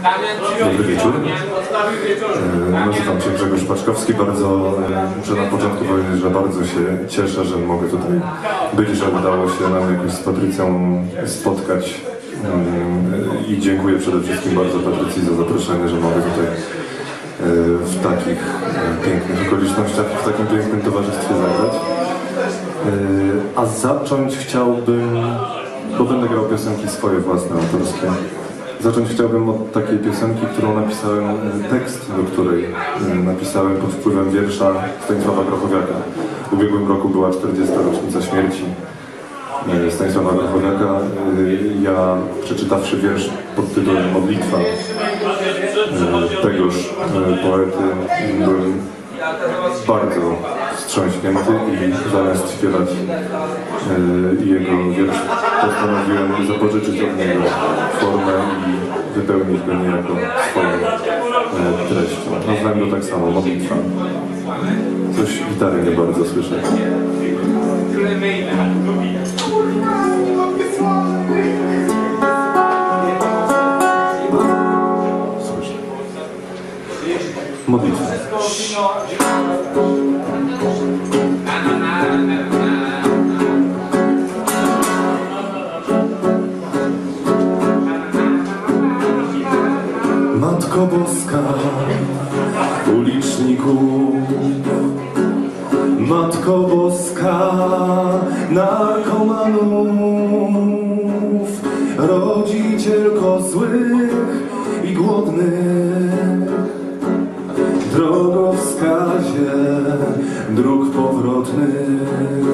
Dobry wieczór. Nazywam się Grzegorz Paczkowski. Bardzo muszę na początku powiedzieć, że bardzo się cieszę, że mogę tutaj być, że udało się nam jakoś z Patrycją spotkać. I dziękuję przede wszystkim bardzo Patrycji za zaproszenie, że mogę tutaj w takich pięknych okolicznościach, w takim pięknym towarzystwie zagrać. A zacząć chciałbym, bo będę grał piosenki swoje własne, autorskie. Zacząć chciałbym od takiej piosenki, którą napisałem, tekst do której napisałem pod wpływem wiersza Stanisława Grochowiaka. W ubiegłym roku była 40. rocznica śmierci Stanisława Grochowiaka. Ja, przeczytawszy wiersz pod tytułem Modlitwa tegoż poety, byłem bardzo wstrząśnięty i zamiast śpiewać jego wiersz postanowiłem zapożyczyć od niego formę i wypełnić go niejako swoją treścią. Nazwałem go tak samo, Modlitwa. Coś gitary nie bardzo słyszę. Słyszę. Modlitwa. Matko Boska, uliczników, Matko Boska, narkomanów, rodzicielko złych i głodnych, drogowskazie dróg powrotnych.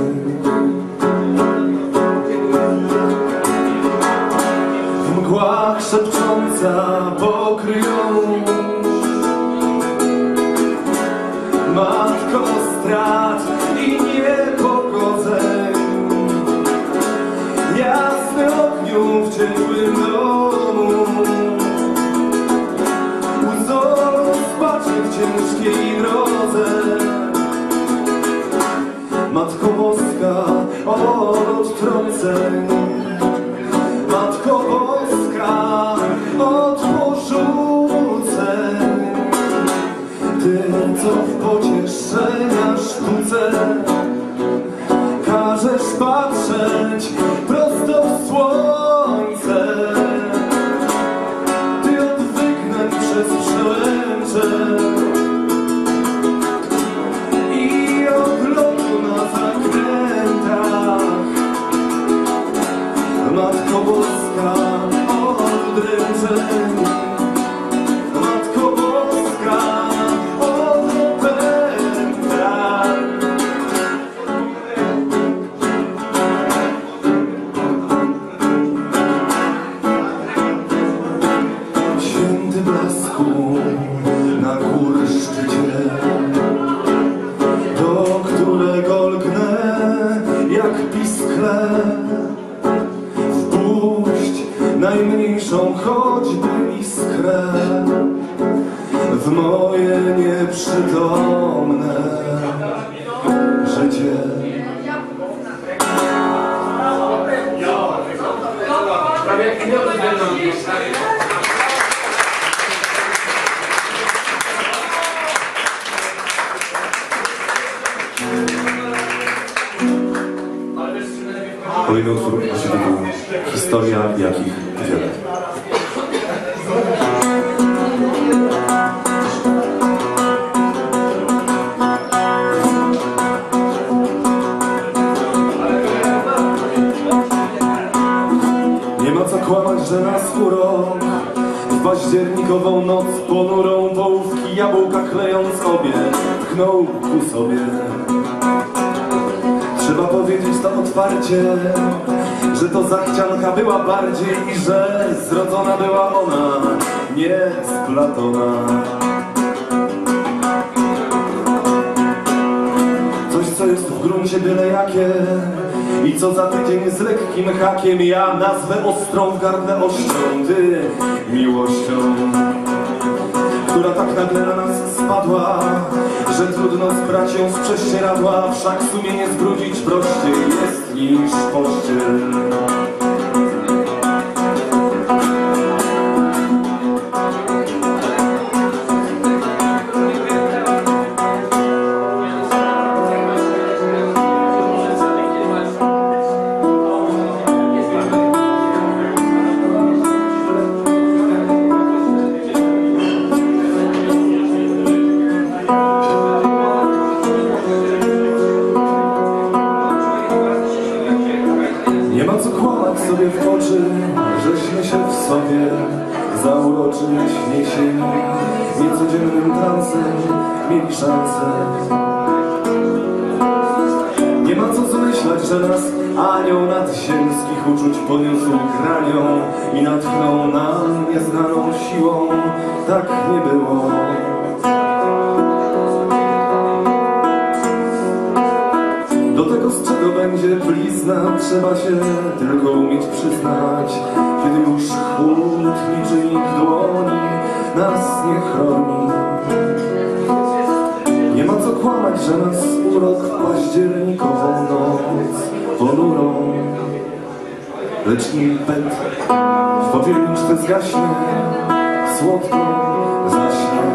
W mgłach szepcząca pokryją, Matko strat i niepogodzeń, jasny ogniu w ciepłym domu, łzą spaczy w ciężkiej drodze. Matko Boska, od trąceń, Matko Boska, od porzuceń, Ty, co w pocieszenia sztuce każesz patrzeć prosto w słońce. Ty od wygnań przez przełęcze i od lotu na zakrętach, Matko Boska, od dręczeń, Matko Boska, od opętań. Święty blasku na góry szczycie, do którego lgnę jak piskle. Wpuść najmniejszą choćby iskrę w moje nieprzytomne życie. Kolejny utwór nosi tytuł Historia, jakich wiele. Nie ma co kłamać, że nas urok w październikową noc ponurą połówki jabłka klejąc obie tknął ku sobie. Trzeba powiedzieć to otwarcie, że to zachcianka była bardziej i że zrodzona była ona, nie z Platona. Coś, co jest w gruncie byle jakie i co za tydzień z lekkim hakiem ja nazwę ostrą w gardle ością, ty miłością, która tak nagle na nas spadła, że trudno zbrać ją z prześcieradła, wszak sumienie zbrudzić prościej jest niż pościel. zauroczyć jesień niecodziennym transem mieli szansę. Nie ma co zmyślać, że nas anioł nadziemskich uczuć podniósł granią i natchnął nam nieznaną siłą. Tak nie było. Do tego, z czego będzie blizna, trzeba się tylko umieć przyznać, kiedy już chłód niczyich dłoni nas nie chroni. Nie ma co kłamać, że nas urok w październikową noc ponurą, lecz impet w popielniczce zgaśnie, słodko zaśnie.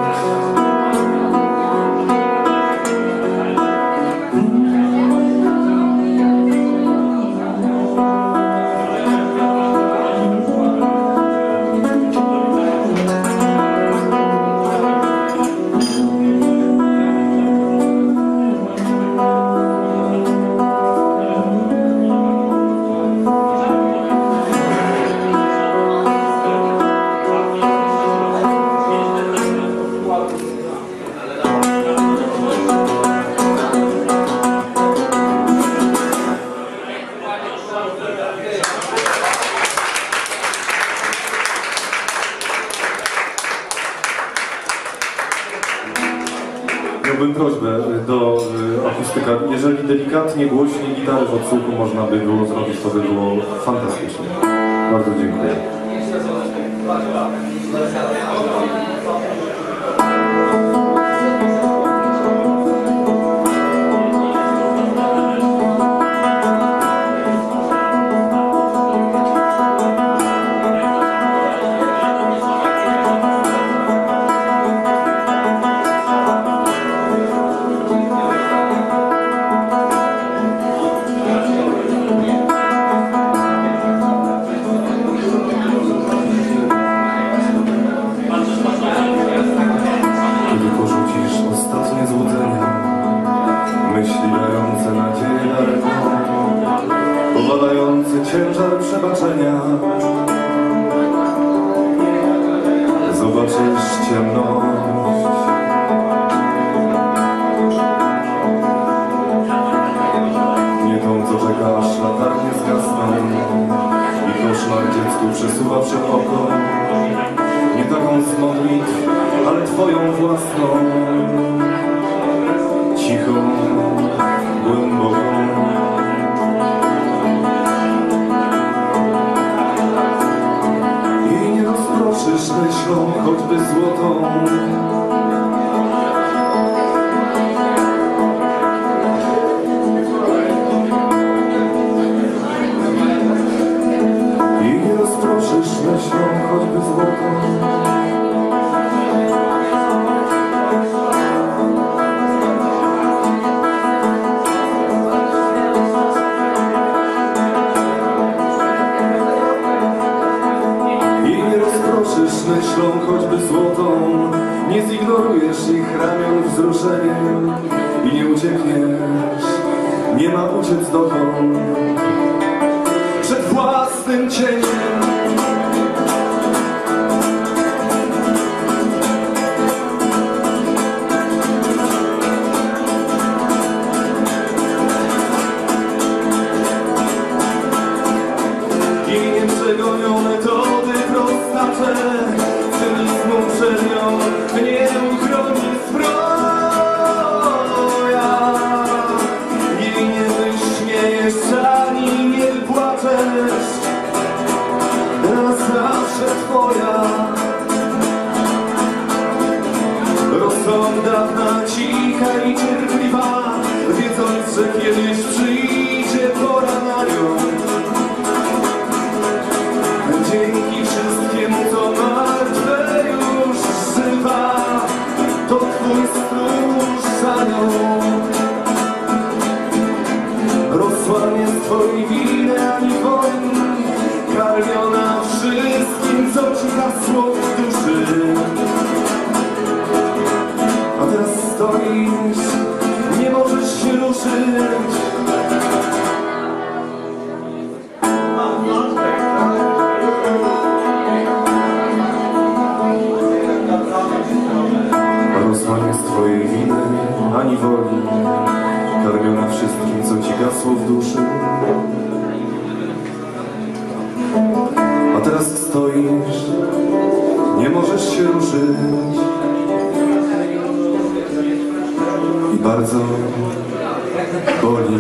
Miałbym prośbę do akustyka. Jeżeli delikatnie, głośniej gitary w odsłuchu można by było zrobić, to by było fantastycznie. Bardzo dziękuję. Powalający ciężar przebaczenia, zobaczysz ciemność. Nie tą, co czekasz, latarnie zgasną i koszmar dziecku przesuwa przed oko. Nie taką z modlitw, ale twoją własną, cichą, głęboką. Rozproszysz myślą choćby złotą. I nie rozproszysz myślą choćby złotą. Myślą choćby złotą, nie zignorujesz ich ramion wzruszeniem i nie uciekniesz, nie ma uciec dokąd przed własnym cieniem. I nieprzegonione metody prostacze cynizmu przed nią nie uchroni zbroja. Jej nie wyśmiejesz ani nie wypłaczesz, ani woli, karmiona wszystkim, co ci gasło w duszy. A teraz stoisz, nie możesz się ruszyć i bardzo boli.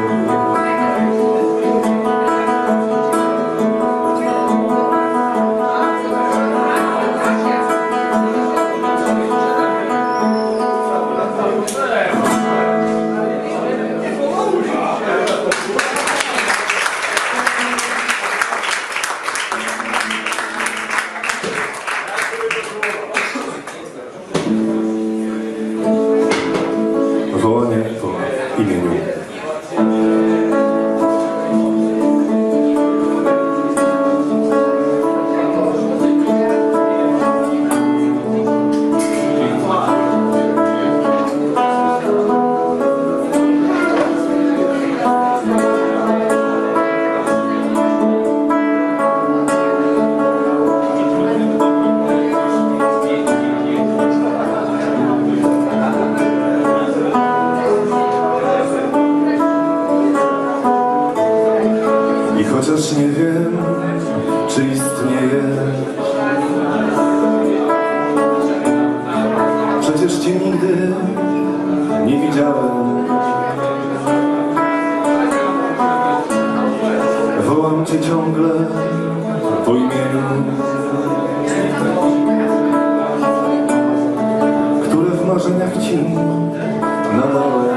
Wołanie po imieniu. Chociaż nie wiem, czy istnieje, przecież cię nigdy nie widziałem. Wołam cię ciągle po imieniu, które w marzeniach ci nadałem.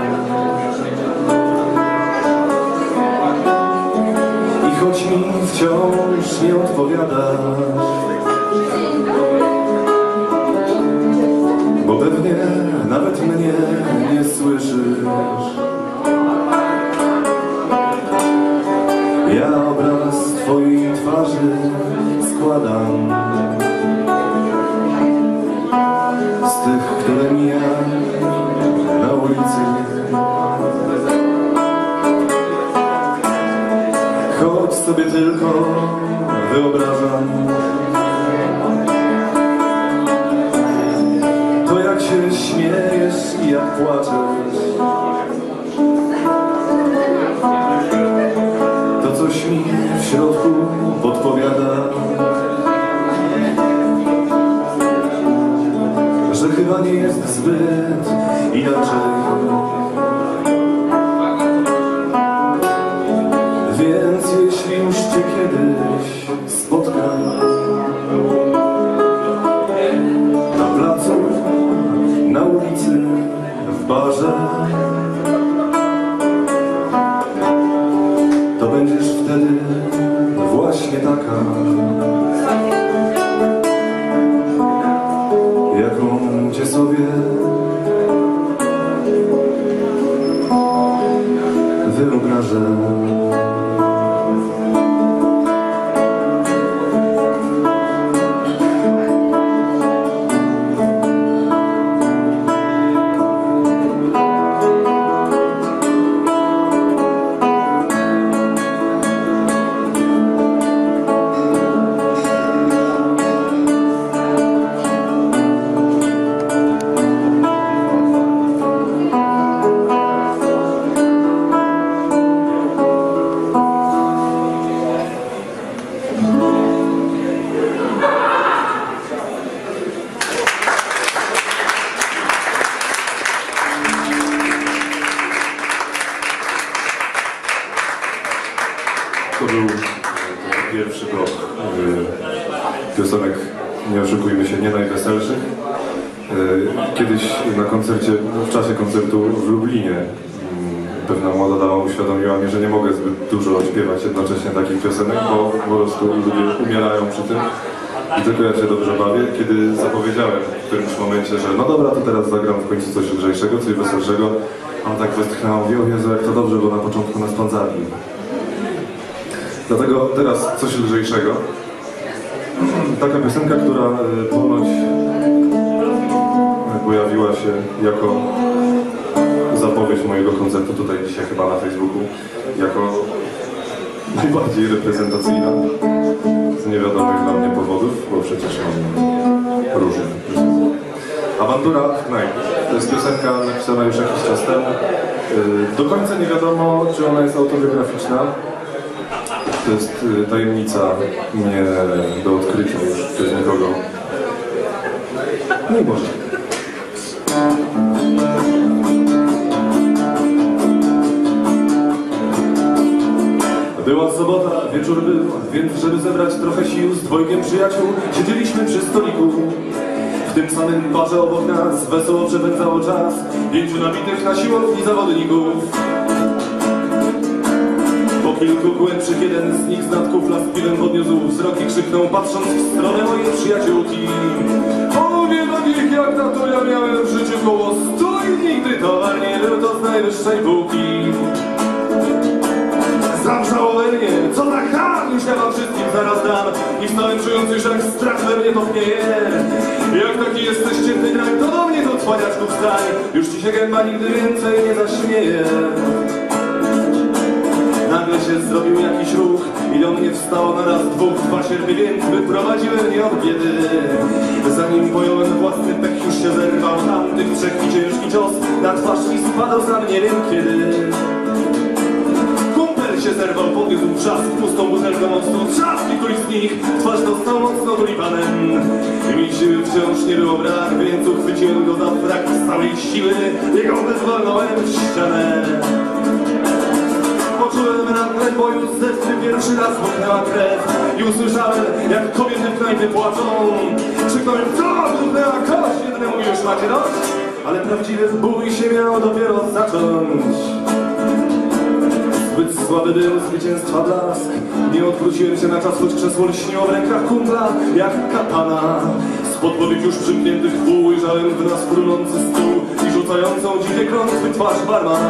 Choć mi wciąż nie odpowiadasz, bo pewnie nawet mnie nie słyszysz. Ja obraz twojej twarzy składam z tych, które mijam na ulicy. Choć sobie tylko wyobrażam to, jak się śmiejesz i jak płaczesz, to coś mi w środku podpowiada, że chyba nie jest zbyt inaczej. Więc jeśli już cię kiedyś spotkam na placu, na ulicy, w barze, to będziesz wtedy właśnie taka, jaką cię sobie wyobrażę. To był pierwszy blok piosenek, nie oszukujmy się, nie najweselszych. Kiedyś na koncercie, w czasie koncertu w Lublinie pewna młoda dama uświadomiła mi, że nie mogę zbyt dużo śpiewać jednocześnie takich piosenek, bo po prostu ludzie umierają przy tym i tylko ja się dobrze bawię. Kiedy zapowiedziałem w którymś momencie, że no dobra, to teraz zagram w końcu coś lżejszego, coś weselszego, a on tak westchnęła, mówi: o Jezu, jak to dobrze, bo na początku nas pan zabił. Dlatego teraz coś lżejszego. Taka piosenka, która ponoć pojawiła się jako zapowiedź mojego koncertu tutaj dzisiaj chyba na Facebooku, jako najbardziej reprezentacyjna z niewiadomych dla mnie powodów, bo przecież mam różne. Awantura Knight. To jest piosenka napisana już jakiś czas temu. Do końca nie wiadomo, czy ona jest autobiograficzna. To jest tajemnica nie do odkrycia już przez nikogo. Nie może. Była sobota, wieczór był, więc żeby zebrać trochę sił z dwojgiem przyjaciół, siedzieliśmy przy stoliku. W tym samym barze obok nas wesoło przepędzało czas 5 nabitych na siłowni zawodników. Po kilku głębszych jeden z nich z nad kufla z piwem podniósł wzrok i krzyknął, patrząc w stronę mojej przyjaciółki: o wie takich jak na to ja miałem w życiu koło 100 i nigdy towar nie był to z najwyższej półki. Zamrzało we mnie, co tak dam, już ja wam wszystkim zaraz dam. I wstałem czując już jak strach we mnie topnieje. Jak taki jesteś cięty drag, to do mnie to cwaniaczku wstań. Już ci się gęba nigdy więcej nie zaśmieje. Nagle się zrobił jakiś ruch i do mnie wstało na raz dwa sierpy, więc wyprowadziły mnie od biedy. Zanim pojąłem własny pech, już się zerwał tamtych trzech i ciężki cios na twarz mi spadał sam nie wiem kiedy. Się zerwał, podniósł trzask, pustą butelkę mocno trzask i któryś z nich twarz dostał mocno tulipanem. Mi siły wciąż nie było brak, więc uchwyciłem go za frak z całej siły i go wyzwolnąłem w ścianę. Poczułem nagle boju z zestry, pierwszy raz buchnęła krew i usłyszałem, jak kobiety w knajpie płaczą. Krzyknąłem: co? Buchnęła kość, jednemu już macie dość? Ale prawdziwy bój się miał dopiero zacząć. Zbyt słaby był zwycięstwa blask. Nie odwróciłem się na czas, choć krzesło lśniło w rękach kumpla jak katana. Spod powiek już przymkniętych pół ujrzałem w nas frunący stół i rzucającą dzikie klątwy twarz barmana.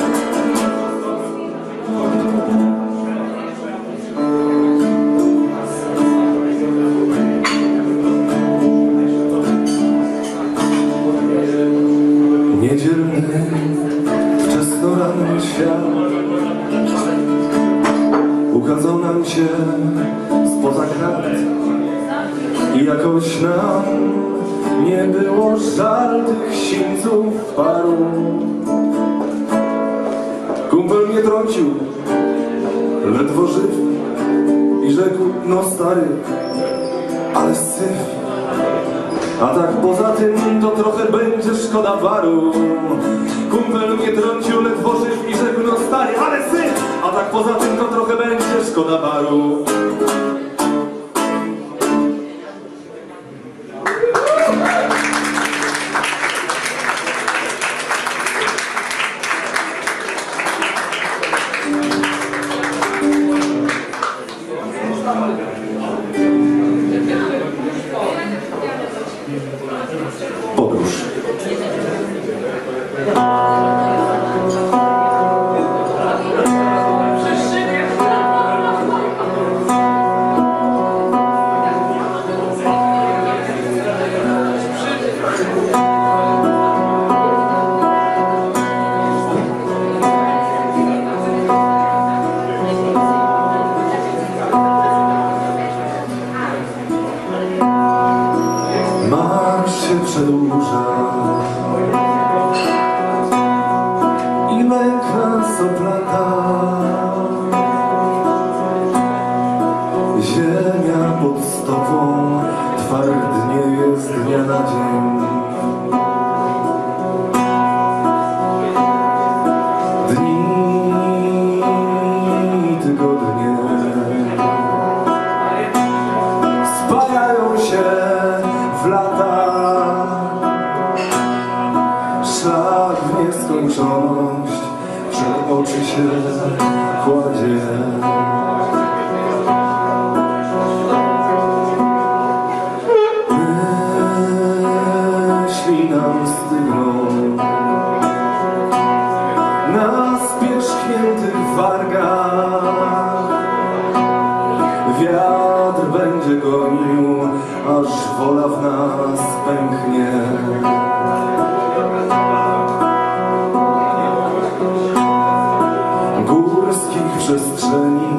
Niedzielny, wczesnoranny świat ukazał nam się spoza krat i jakoś nam nie było żal tych sińców paru. Kumpel mnie trącił, ledwo żyw, i rzekł: no stary, ale syf. A tak poza tym to trochę będzie szkoda baru. Kumpel mnie trącił, ledwo żyw, i rzekł: no stary, ale syf. A tak poza tym to trochę będzie szkoda baru. Podróż. Przedłuża i męk nas oplata. Ziemia pod stopą twardnieje z dnia na dzień. Dni i tygodnie spajają się w lata. Szlak w nieskończoność przed oczy się kładzie. Myśli nam stygną na spierzchniętych wargach. Wiatr będzie gonił, aż wola w nas pęknie. Górskich przestrzeni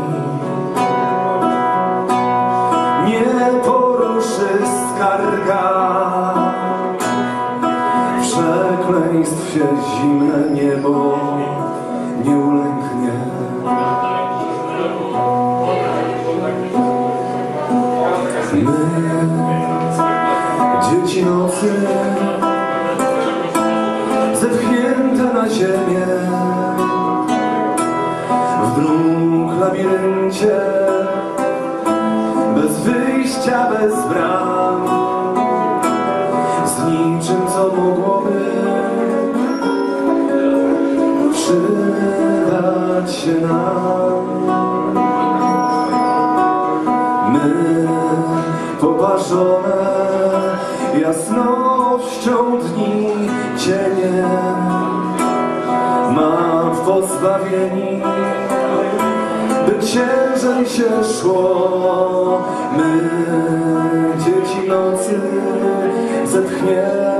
nie poruszy skarga. Przeklęty państwie zimne niebo nie ulęknie. My, dzieci nocy, zepchnięte na ziemię, w dróg labiryncie, bez wyjścia, bez bram, z niczym, co mogłoby przydać się nam. My, poparzone jasnością dni, cienie mam pozbawieni, by ciężej się szło. My, dzieci nocy, zepchnięte